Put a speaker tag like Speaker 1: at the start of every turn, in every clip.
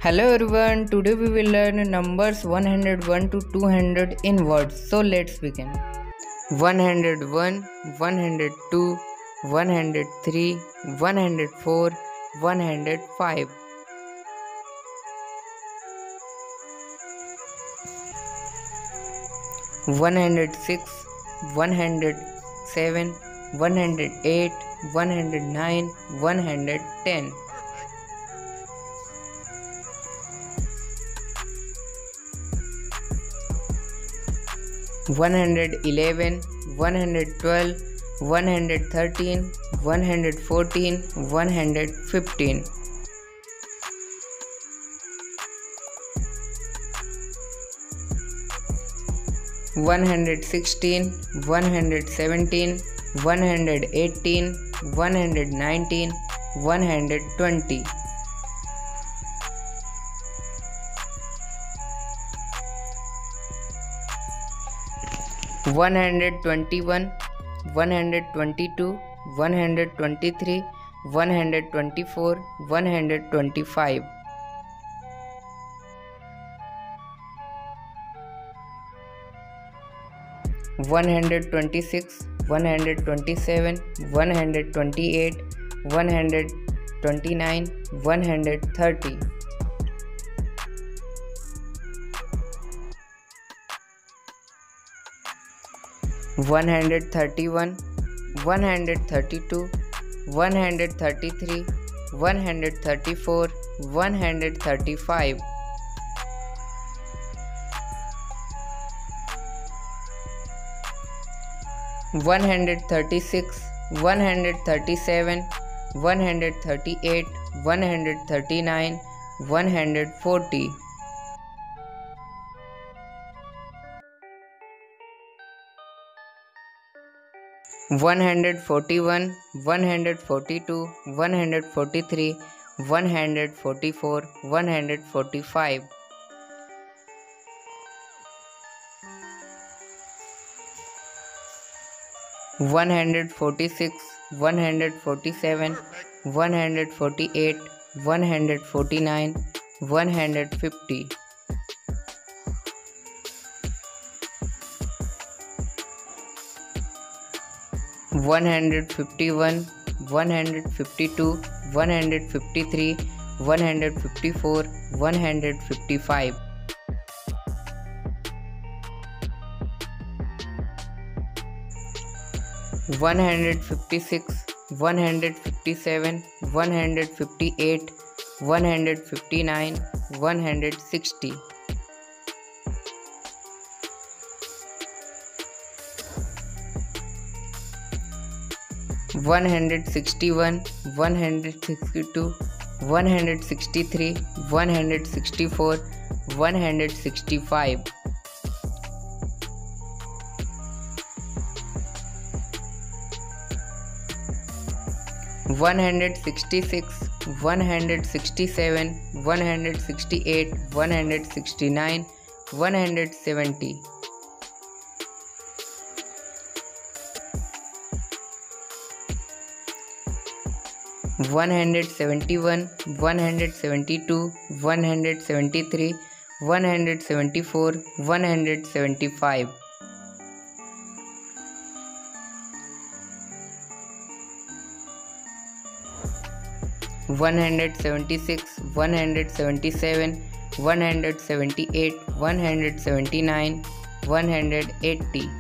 Speaker 1: Hello everyone, today we will learn numbers 101 to 200 in words. So let's begin. 101, 102, 103, 104, 105. 106, 107, 108, 109, 110. 111, 112, 113, 114, 115. 116, 117, 118, 119, 120. 121, 122, 123, 124, 125. 126, 127, 128, 129, 130. 131, 132, 133, 134, 135. 136, 137, 138, 139, 140. 141, 142, 143, 144, 145. 146, 147, 148, 149, 150. 151, 152, 153, 154, 155. 156, 157, 158, 159, 160. 161, 162, 163, 164, 165. 166, 167, 168, 169, 170. 171, 172, 173, 174, 175. 176, 177, 178, 179, 180.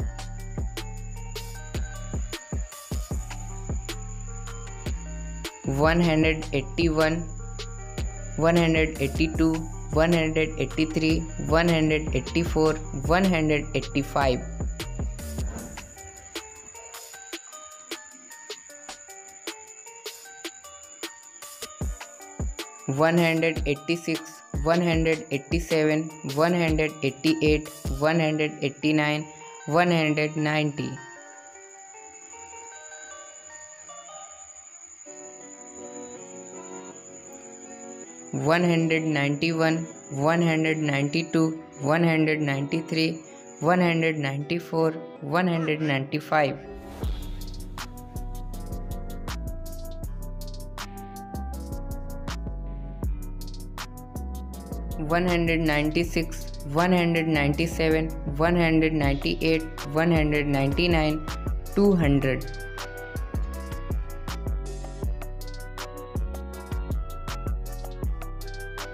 Speaker 1: 181, 182, 183, 184, 185. 186, 187, 188, 189, 190. 191, 192, 193, 194, 195. 196, 197, 198, 199, 200.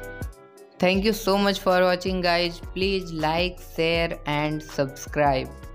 Speaker 1: Thank you so much for watching guys. Please like, share and subscribe.